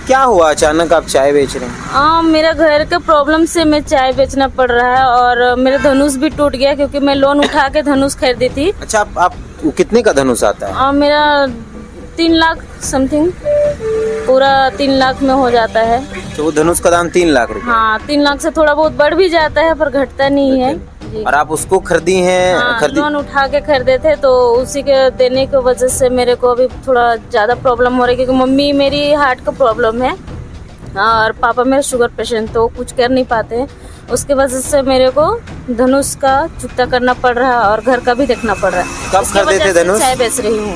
क्या हुआ अचानक आप चाय बेच रहे हैं? मेरा घर के प्रॉब्लम से मैं चाय बेचना पड़ रहा है और मेरा धनुष भी टूट गया क्योंकि मैं लोन उठा के धनुष खरीदी थी। अच्छा, आप कितने का धनुष आता है? मेरा 3 लाख समथिंग, पूरा 3 लाख में हो जाता है। तो वो धनुष का दाम 3 लाख रुपए? हाँ, 3 लाख से थोड़ा बहुत बढ़ भी जाता है पर घटता नहीं है। और आप उसको खरीदी हैं? हाँ, लोन उठा के खरीदे थे तो उसी के देने की वजह से मेरे को अभी थोड़ा ज्यादा प्रॉब्लम हो रही है क्योंकि मम्मी मेरी हार्ट का प्रॉब्लम है और पापा मेरे शुगर पेशेंट, तो कुछ कर नहीं पाते हैं। उसके वजह से मेरे को धनुष का चुकता करना पड़ रहा है और घर का भी देखना पड़ रहा है। कब खरीदे थे धनुष? चाय बेच रही हूँ।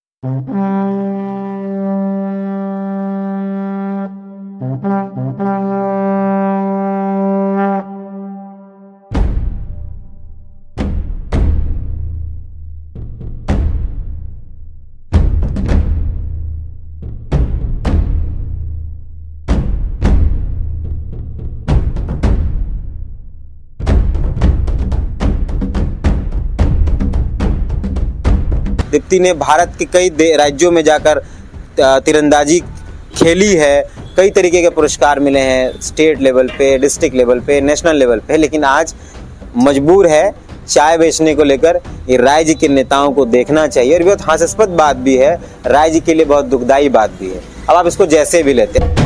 दीप्ति ने भारत के कई राज्यों में जाकर तीरंदाजी खेली है। कई तरीके के पुरस्कार मिले हैं, स्टेट लेवल पे, डिस्ट्रिक्ट लेवल पे, नेशनल लेवल पे, लेकिन आज मजबूर है चाय बेचने को लेकर। ये राज्य के नेताओं को देखना चाहिए और बहुत हास्यास्पद बात भी है, राज्य के लिए बहुत दुखदाई बात भी है। अब आप इसको जैसे भी लेते हैं।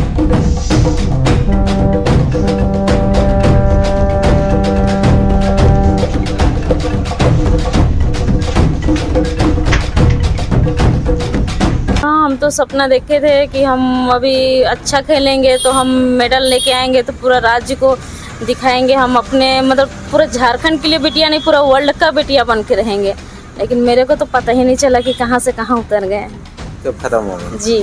हम तो सपना देखे थे कि हम अभी अच्छा खेलेंगे तो हम मेडल लेके आएंगे तो पूरा राज्य को दिखाएंगे, हम अपने मतलब पूरा झारखंड के लिए बिटिया नहीं पूरा वर्ल्ड का बिटिया बन के रहेंगे। लेकिन मेरे को तो पता ही नहीं चला कि कहां से कहां उतर गए। तो खत्म हो गया जी।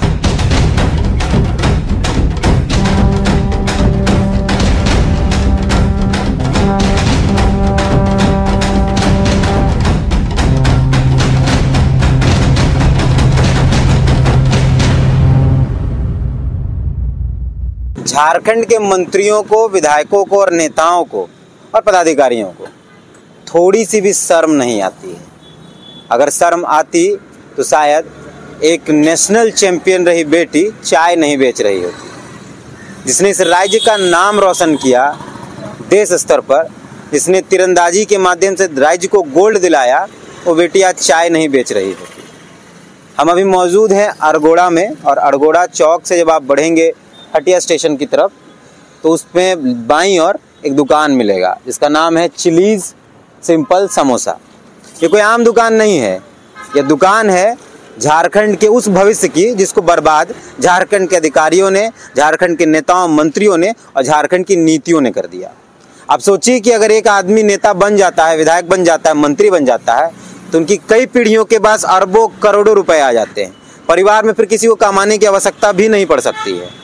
झारखंड के मंत्रियों को, विधायकों को और नेताओं को और पदाधिकारियों को थोड़ी सी भी शर्म नहीं आती है। अगर शर्म आती तो शायद एक नेशनल चैंपियन रही बेटी चाय नहीं बेच रही होती। जिसने इस राज्य का नाम रोशन किया देश स्तर पर, जिसने तीरंदाजी के माध्यम से राज्य को गोल्ड दिलाया, वो बेटी आज चाय नहीं बेच रही होती। हम अभी मौजूद हैं अरगोड़ा में और अरगोड़ा चौक से जब आप बढ़ेंगे हटिया स्टेशन की तरफ तो उसमें बाईं ओर एक दुकान मिलेगा जिसका नाम है चिलीज सिंपल समोसा। ये कोई आम दुकान नहीं है, ये दुकान है झारखंड के उस भविष्य की जिसको बर्बाद झारखंड के अधिकारियों ने, झारखंड के नेताओं मंत्रियों ने और झारखंड की नीतियों ने कर दिया। आप सोचिए कि अगर एक आदमी नेता बन जाता है, विधायक बन जाता है, मंत्री बन जाता है तो उनकी कई पीढ़ियों के पास अरबों करोड़ों रुपए आ जाते हैं। परिवार में फिर किसी को कमाने की आवश्यकता भी नहीं पड़ सकती है।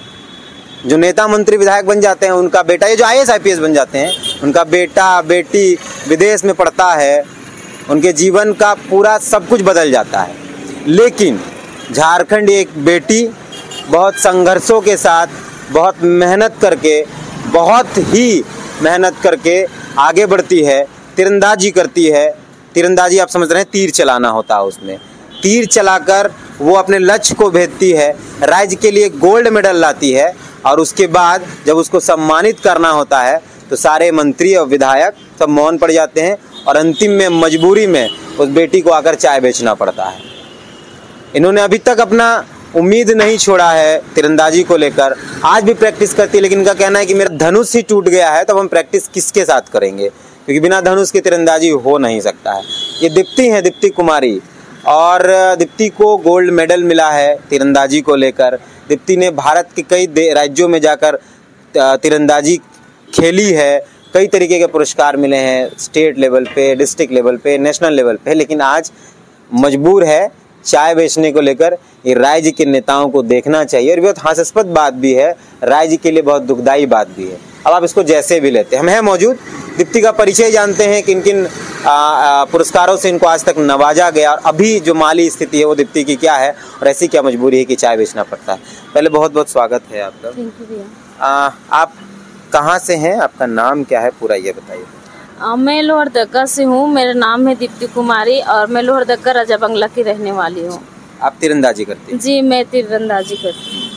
जो नेता मंत्री विधायक बन जाते हैं उनका बेटा, ये जो IAS IPS बन जाते हैं, उनका बेटा बेटी विदेश में पढ़ता है, उनके जीवन का पूरा सब कुछ बदल जाता है। लेकिन झारखंड एक बेटी बहुत संघर्षों के साथ, बहुत मेहनत करके, बहुत ही मेहनत करके आगे बढ़ती है, तीरंदाजी करती है। तीरंदाजी आप समझ रहे हैं, तीर चलाना होता है, उसमें तीर चलाकर वो अपने लक्ष्य को भेजती है, राज्य के लिए गोल्ड मेडल लाती है और उसके बाद जब उसको सम्मानित करना होता है तो सारे मंत्री और विधायक सब मौन पड़ जाते हैं और अंतिम में मजबूरी में उस बेटी को आकर चाय बेचना पड़ता है। इन्होंने अभी तक अपना उम्मीद नहीं छोड़ा है तीरंदाजी को लेकर, आज भी प्रैक्टिस करती है। लेकिन इनका कहना है कि मेरा धनुष ही टूट गया है तो हम प्रैक्टिस किसके साथ करेंगे, क्योंकि बिना धनुष के तीरंदाजी हो नहीं सकता है। ये दीप्ति है, दीप्ति कुमारी, और दीप्ति को गोल्ड मेडल मिला है तीरंदाजी को लेकर। दीप्ति ने भारत के कई राज्यों में जाकर तीरंदाजी खेली है। कई तरीके के पुरस्कार मिले हैं, स्टेट लेवल पे, डिस्ट्रिक्ट लेवल पे, नेशनल लेवल पे, लेकिन आज मजबूर है चाय बेचने को लेकर। ये राज्य के नेताओं को देखना चाहिए और बहुत हास्यास्पद बात भी है, राज्य के लिए बहुत दुखदाई बात भी है। अब आप इसको जैसे भी लेते हैं। हम हैं मौजूद, दीप्ति का परिचय जानते हैं, किन किन पुरस्कारों से इनको आज तक नवाजा गया और अभी जो माली स्थिति है वो दीप्ति की क्या है और ऐसी क्या मजबूरी है कि चाय बेचना पड़ता है। पहले बहुत बहुत स्वागत है आपका। थैंक यू भैया। आप कहाँ से हैं, आपका नाम क्या है, पूरा ये बताइए। मैं लोहरदगा से हूँ, मेरा नाम है दीप्ति कुमारी और मैं लोहरदगा राजा बंगला की रहने वाली हूँ। आप तीरंदाजी करती हैं? जी, मैं तीरंदाजी करती हूँ।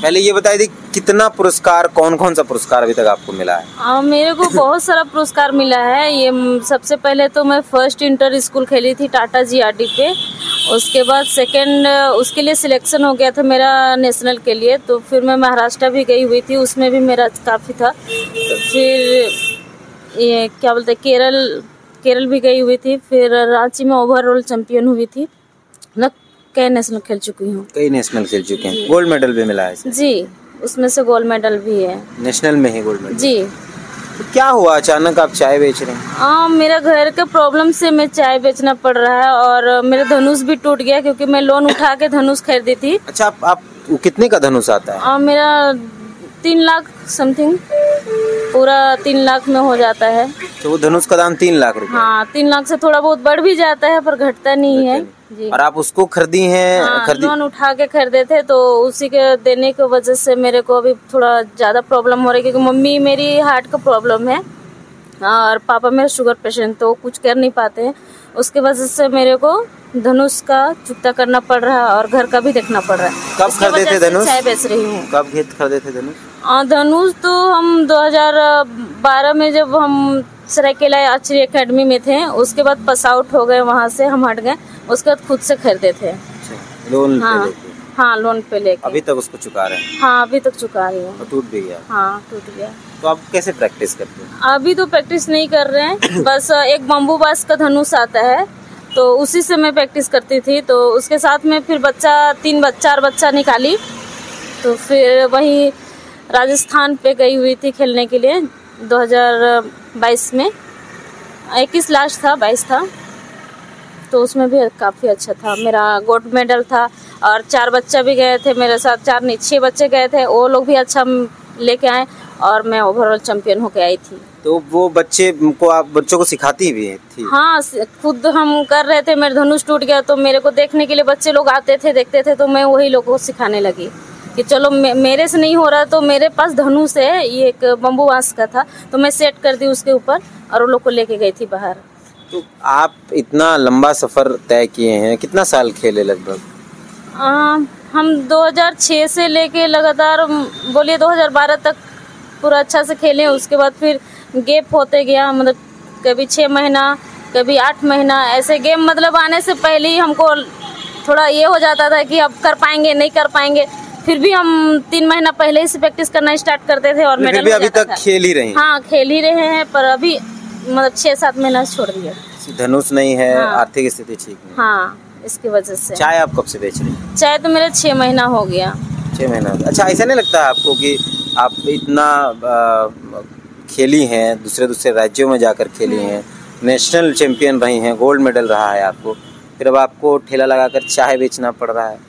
पहले ये बताइए दी कितना पुरस्कार, कौन कौन सा पुरस्कार अभी तक आपको मिला है? मेरे को बहुत सारा पुरस्कार मिला है। ये सबसे पहले तो मैं फर्स्ट इंटर स्कूल खेली थी टाटा GRD पे। उसके बाद सेकंड उसके लिए सिलेक्शन हो गया था मेरा नेशनल के लिए, तो फिर मैं महाराष्ट्र भी गई हुई थी, उसमें भी मेरा काफ़ी था। तो फिर ये क्या बोलते हैं, केरल भी गई हुई थी। फिर रांची में ओवरऑल चैंपियन हुई थी ना। कई नेशनल खेल चुकी हूँ। कई नेशनल खेल चुके हैं। गोल्ड मेडल भी मिला है जी, उसमें से गोल्ड मेडल भी है। नेशनल में ही गोल्ड मेडल? जी। तो क्या हुआ अचानक आप चाय बेच रहे हैं? मेरा घर के प्रॉब्लम से मैं चाय बेचना पड़ रहा है, और मेरा धनुष भी टूट गया क्योंकि मैं लोन उठा के धनुष खरीदी थी। अच्छा, आप कितने का धनुष आता है? मेरा 3 लाख समथिंग, पूरा 3 लाख में हो जाता है। तो वो धनुष का दाम 3 लाख रुपए? हाँ, 3 लाख से थोड़ा बहुत बढ़ भी जाता है पर घटता नहीं है जी। और आप उसको खरीदी हैं? हाँ, लोन उठा के खरीदे थे, तो उसी के देने की वजह से मेरे को अभी थोड़ा ज्यादा प्रॉब्लम हो रही है, क्योंकि मम्मी मेरी हार्ट का प्रॉब्लम है और पापा मेरे शुगर पेशेंट, तो कुछ कर नहीं पाते हैं। उसके वजह से मेरे को धनुष का चुकता करना पड़ रहा है और घर का भी देखना पड़ रहा है। कब खरीदे थे धनुष? चाय बेच रही हूँ। कब खरीदे थे धनुष? धनुष तो हम 2012 में जब हम सरायकेला आर्चरी एकेडमी में थे, उसके बाद पास आउट हो गए, वहाँ से हम हट गए। उसके बाद खुद से खरीदे थे। लोन हाँ, पे लेके? हाँ, लोन पे लेके। अभी तक उसको चुका रहे हैं? हाँ, अभी तक चुका रही हूँ। टूट भी गया? हाँ, टूट गया। तो आप कैसे प्रैक्टिस करते हैं? अभी तो प्रैक्टिस नहीं कर रहे हैं, बस एक बम्बू बास का धनुष आता है, तो उसी से मैं प्रैक्टिस करती थी। तो उसके साथ में फिर 4 बच्चा निकाली, तो फिर वही राजस्थान पे गई हुई थी खेलने के लिए 2022 में। 21 लास्ट था, 22 था, तो उसमें भी काफ़ी अच्छा था। मेरा गोल्ड मेडल था और 4 बच्चा भी गए थे मेरे साथ, 4 नहीं 6 बच्चे गए थे, वो लोग भी अच्छा लेके आए और मैं ओवरऑल चैंपियन होके आई थी। तो वो बच्चे को आप बच्चों को सिखाती भी थी? हाँ, खुद हम कर रहे थे। मेरा धनुष टूट गया तो मेरे को देखने के लिए बच्चे लोग आते थे, देखते थे, तो मैं वही लोगों को सिखाने लगी कि चलो मेरे से नहीं हो रहा तो मेरे पास धनुष है, ये एक बम्बू बांस का था, तो मैं सेट कर दी उसके ऊपर और वो लोग को लेके गई थी बाहर। तो आप इतना लंबा सफर तय किए हैं, कितना साल खेले लगभग? हम 2006 से लेके लगातार बोलिए 2012 तक पूरा अच्छा से खेले। उसके बाद फिर गैप होते गया, मतलब कभी 6 महीना, कभी 8 महीना, ऐसे गेम मतलब आने से पहले ही हमको थोड़ा ये हो जाता था कि अब कर पाएंगे नहीं कर पाएंगे। फिर भी हम 3 महीना पहले ही से प्रैक्टिस करना स्टार्ट करते थे और मेडल अभी तक खेल ही रहे हैं? हाँ, खेल ही रहे हैं, पर अभी मतलब 6-7 महीना छोड़ दिया। धनुष नहीं है। हाँ। आर्थिक स्थिति ठीक नहीं। हाँ, इसकी वजह से। चाय आप कब से बेच रही हैं? चाय तो मेरा 6 महीना हो गया। 6 महीना? अच्छा, ऐसा नहीं लगता आपको कि आप इतना खेली हैं, दूसरे राज्यों में जाकर खेली हैं, नेशनल चैंपियन रही हैं, गोल्ड मेडल रहा है आपको, फिर अब आपको ठेला लगाकर चाय बेचना पड़ रहा है?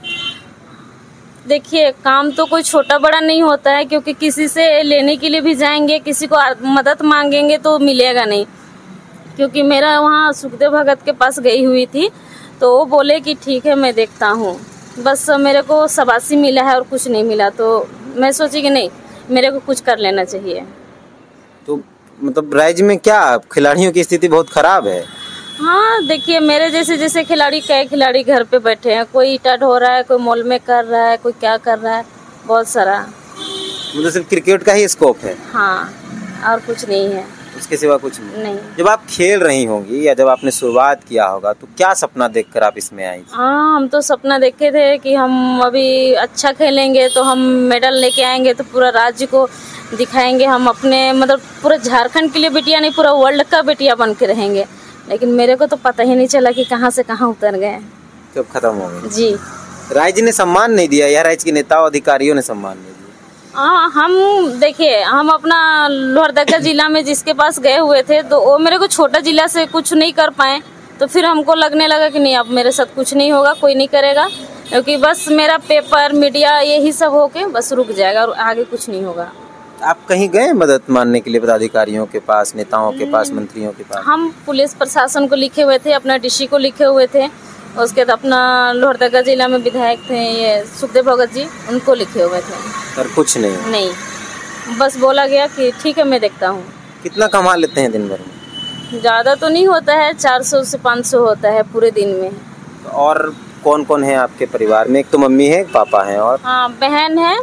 देखिए, काम तो कोई छोटा बड़ा नहीं होता है, क्योंकि किसी से लेने के लिए भी जाएंगे, किसी को मदद मांगेंगे तो मिलेगा नहीं। क्योंकि मेरा वहाँ सुखदेव भगत के पास गई हुई थी, तो वो बोले कि ठीक है मैं देखता हूँ, बस मेरे को शाबाशी मिला है और कुछ नहीं मिला। तो मैं सोची कि नहीं, मेरे को कुछ कर लेना चाहिए। तो मतलब राज्य में क्या खिलाड़ियों की स्थिति बहुत खराब है? हाँ, देखिए मेरे जैसे खिलाड़ी, कई खिलाड़ी घर पे बैठे हैं, कोई ईटा ढो रहा है, कोई मॉल में कर रहा है, कोई क्या कर रहा है, बहुत सारा। मतलब सिर्फ क्रिकेट का ही स्कोप है? हाँ, और कुछ नहीं है, उसके सिवा कुछ नहीं। जब आप खेल रही होंगी या जब आपने शुरुआत किया होगा, तो क्या सपना देखकर आप इसमें आई? हाँ, हम तो सपना देखे थे कि हम अभी अच्छा खेलेंगे तो हम मेडल लेके आएंगे, तो पूरा राज्य को दिखाएंगे, हम अपने मतलब पूरा झारखंड के लिए बिटिया नहीं, पूरा वर्ल्ड का बिटिया बन के रहेंगे। लेकिन मेरे को तो पता ही नहीं चला कि कहाँ से कहाँ उतर गए, कब खत्म हो गए। जी, राज्य ने सम्मान नहीं दिया या राज्य के नेताओं अधिकारियों ने सम्मान नहीं दिया? हाँ, हम देखिए, हम अपना लोहरदगा जिला में जिसके पास गए हुए थे, तो वो मेरे को छोटा जिला से कुछ नहीं कर पाए, तो फिर हमको लगने लगा कि नहीं, अब मेरे साथ कुछ नहीं होगा, कोई नहीं करेगा, क्योंकि बस मेरा पेपर मीडिया यही सब होके बस रुक जाएगा और आगे कुछ नहीं होगा। आप कहीं गए मदद मांगने के लिए पदाधिकारियों के पास, नेताओं के पास, मंत्रियों के पास? हम पुलिस प्रशासन को लिखे हुए थे, अपना डीसी को लिखे हुए थे, उसके बाद अपना लोहरदगा जिला में विधायक थे ये सुखदेव भगत जी, उनको लिखे हुए थे, पर कुछ नहीं। बस बोला गया कि ठीक है मैं देखता हूँ। कितना कमा लेते हैं दिन भर में? ज़्यादा तो नहीं होता है, 400 से 500 होता है पूरे दिन में। और कौन कौन है आपके परिवार में? एक तो मम्मी है, एक पापा है, और? हाँ, बहन है,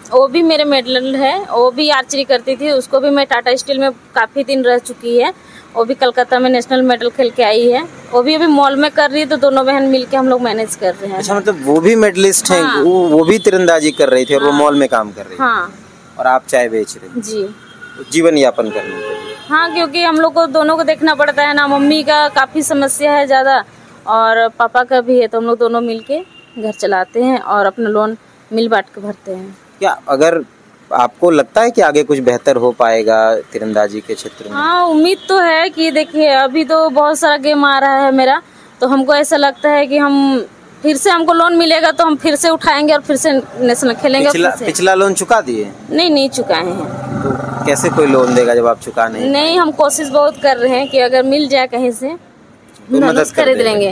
वो भी मेरे मेडल है, वो भी आर्चरी करती थी, उसको भी मैं टाटा स्टील में काफ़ी दिन रह चुकी है। वो भी कलकत्ता में नेशनल मेडल खेल के आई है। वो भी अभी मॉल में कर रही है, तो दोनों बहन मिलके हम लोग मैनेज कर रहे हैं। अच्छा, मतलब वो भी मेडलिस्ट हैं। हाँ। वो भी तीरंदाजी कर रही थी और वो मॉल में काम कर रही थी। हाँ और आप चाय बेच रहे जी। जीवन यापन करने के लिए। हाँ, क्योंकि हम लोग को दोनों को देखना पड़ता है ना। मम्मी का काफ़ी समस्या है ज़्यादा और पापा का भी है, तो हम लोग दोनों मिलके घर चलाते हैं और अपना लोन मिल बांट के भरते हैं। क्या अगर आपको लगता है कि आगे कुछ बेहतर हो पाएगा तीरंदाजी के क्षेत्र में? हाँ, उम्मीद तो है कि देखिए अभी तो बहुत सारा गेम आ रहा है मेरा, तो हमको ऐसा लगता है कि हम फिर से हमको लोन मिलेगा तो हम फिर से उठाएंगे और फिर से नेशनल खेलेंगे। पिछला लोन चुका दिए? नहीं चुकाए हैं। तो कैसे कोई लोन देगा जब आप चुका नहीं? हम कोशिश बहुत कर रहे हैं कि अगर मिल जाए कहीं से तो मदद खरीद लेंगे।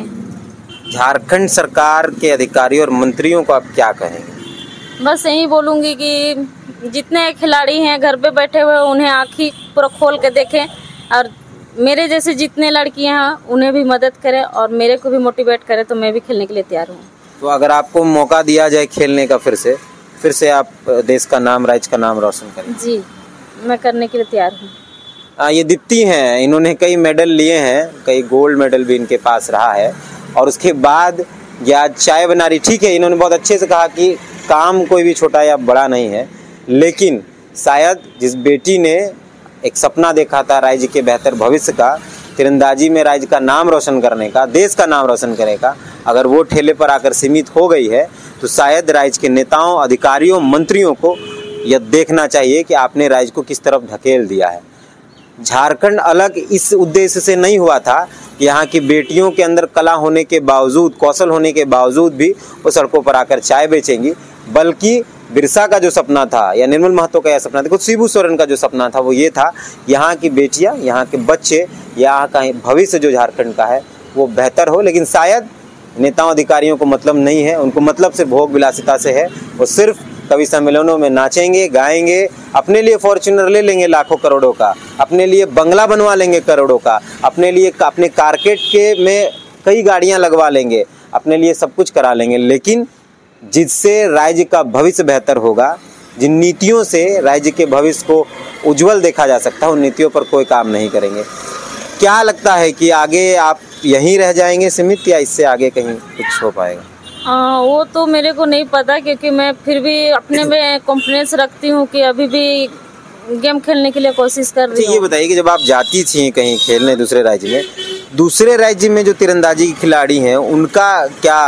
झारखंड सरकार के अधिकारियों और मंत्रियों को आप क्या कहेंगे? बस यही बोलूंगी कि जितने खिलाड़ी हैं घर पे बैठे हुए उन्हें आँखी पूरा खोल के देखें और मेरे जैसे जितने लड़कियां हैं उन्हें भी मदद करें और मेरे को भी मोटिवेट करें, तो मैं भी खेलने के लिए तैयार हूँ। तो अगर आपको मौका दिया जाए खेलने का फिर से आप देश का नाम, राज्य का नाम रोशन करें? जी, मैं करने के लिए तैयार हूँ। ये दीप्ति हैं, इन्होंने कई मेडल लिए हैं, कई गोल्ड मेडल भी इनके पास रहा है और उसके बाद या चाय बना रही। ठीक है, इन्होंने बहुत अच्छे से कहा कि काम कोई भी छोटा या बड़ा नहीं है, लेकिन शायद जिस बेटी ने एक सपना देखा था राज्य के बेहतर भविष्य का, तीरंदाजी में राज्य का नाम रोशन करने का, देश का नाम रोशन करने का, अगर वो ठेले पर आकर सीमित हो गई है तो शायद राज्य के नेताओं, अधिकारियों, मंत्रियों को यह देखना चाहिए कि आपने राज्य को किस तरफ ढकेल दिया है। झारखंड अलग इस उद्देश्य से नहीं हुआ था कि यहाँ की बेटियों के अंदर कला होने के बावजूद, कौशल होने के बावजूद भी वो सड़कों पर आकर चाय बेचेंगी, बल्कि बिरसा का जो सपना था या निर्मल महतो का यह सपना था, कुछ शिबू सोरेन का जो सपना था वो ये था, यहाँ की बेटियाँ, यहाँ के बच्चे, यहाँ का भविष्य जो झारखंड का है वो बेहतर हो। लेकिन शायद नेताओं, अधिकारियों को मतलब नहीं है, उनको मतलब से भोग विलासिता से है। वो सिर्फ कवि सम्मेलनों में नाचेंगे, गाएंगे, अपने लिए फॉर्च्यूनर ले लेंगे लाखों करोड़ों का, अपने लिए बंगला बनवा लेंगे करोड़ों का, अपने लिए अपने कारकेट के में कई गाड़ियां लगवा लेंगे, अपने लिए सब कुछ करा लेंगे, लेकिन जिससे राज्य का भविष्य बेहतर होगा, जिन नीतियों से राज्य के भविष्य को उज्जवल देखा जा सकता है, उन नीतियों पर कोई काम नहीं करेंगे। क्या लगता है कि आगे आप यहीं रह जाएंगे सीमित या इससे आगे कहीं कुछ हो पाएगा? वो तो मेरे को नहीं पता, क्योंकि मैं फिर भी अपने में कॉन्फिडेंस रखती हूँ कि अभी भी गेम खेलने के लिए कोशिश कर रही हूँ। ये बताइए कि जब आप जाती थी कहीं खेलने दूसरे राज्य में जो तीरंदाजी के खिलाड़ी हैं उनका क्या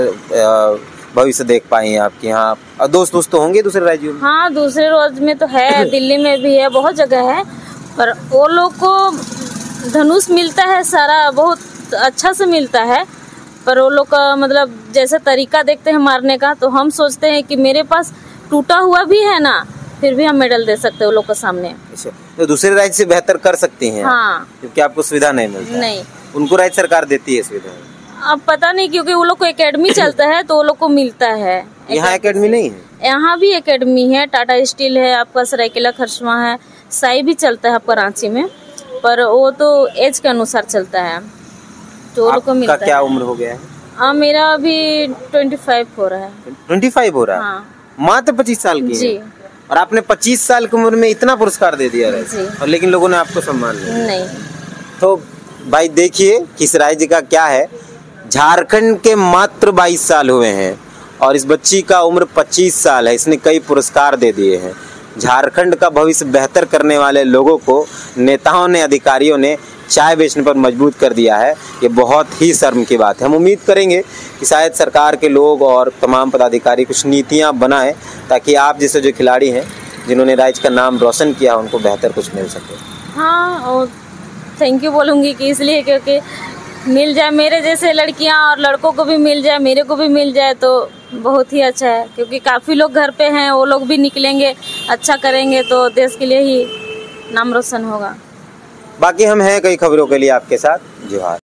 भविष्य देख पाई हैं आपके यहाँ? दोस्त तो होंगे दूसरे राज्यों में? हाँ, दूसरे राज्य में तो है, दिल्ली में भी है, बहुत जगह है, पर वो लोग को धनुष मिलता है सारा, बहुत अच्छा से मिलता है, पर वो लोग का मतलब जैसे तरीका देखते हैं मारने का, तो हम सोचते हैं कि मेरे पास टूटा हुआ भी है ना, फिर भी हम मेडल दे सकते हैं वो लोग के सामने। अच्छा, तो दूसरे राज्य से बेहतर कर सकती हैं? हाँ, क्योंकि आपको सुविधा नहीं मिलती। नहीं, उनको राज्य सरकार देती है सुविधा? अब पता नहीं, क्योंकि वो लोग को एकेडमी चलता है तो वो लोग को मिलता है। यहाँ एकेडमी नहीं है? यहाँ भी एकेडमी है, टाटा स्टील है, आपका सरायकेला खरसवां है, साई भी चलता है आपका रांची में, पर वो तो एज के अनुसार चलता है, तो वो लोग को मिलता है। क्या उम्र हो गया है? मेरा अभी 25 हो रहा है। 25 हो रहा है? हाँ। मात्र 25 साल की जी। और आपने 25 साल की उम्र में इतना पुरस्कार दे दिया है, और लेकिन लोगों ने आपको सम्मान नहीं। तो भाई देखिए किस राज्य का क्या है। झारखंड के मात्र 22 साल हुए हैं और इस बच्ची का उम्र 25 साल है, इसने कई पुरस्कार दे दिए हैं। झारखंड का भविष्य बेहतर करने वाले लोगों को नेताओं ने, अधिकारियों ने चाय बेचने पर मजबूर कर दिया है। ये बहुत ही शर्म की बात है। हम उम्मीद करेंगे कि शायद सरकार के लोग और तमाम पदाधिकारी कुछ नीतियां बनाएं ताकि आप जैसे जो खिलाड़ी हैं जिन्होंने राज्य का नाम रोशन किया उनको बेहतर कुछ मिल सके। हाँ, और थैंक यू बोलूँगी कि इसलिए क्योंकि मिल जाए मेरे जैसे लड़कियां और लड़कों को भी मिल जाए, मेरे को भी मिल जाए तो बहुत ही अच्छा है, क्योंकि काफ़ी लोग घर पे हैं, वो लोग भी निकलेंगे, अच्छा करेंगे तो देश के लिए ही नाम रोशन होगा। बाकी हम हैं कई खबरों के लिए आपके साथ। जोहार।